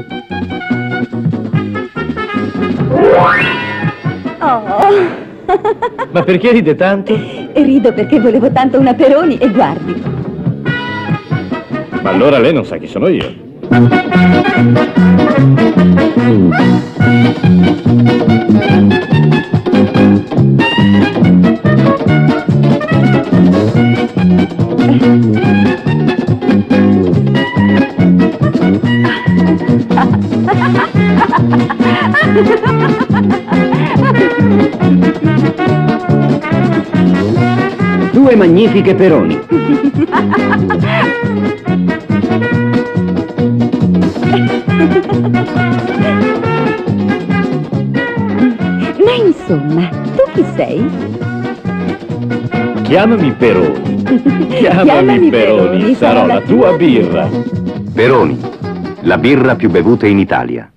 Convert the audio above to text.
Oh. Ma perché ride tanto? Rido perché volevo tanto una Peroni e guardi. Ma allora lei non sa chi sono io. Due magnifiche Peroni. Ma insomma, tu chi sei? Chiamami Peroni. Chiamami Peroni, sarò la tua birra. Peroni, la birra più bevuta in Italia.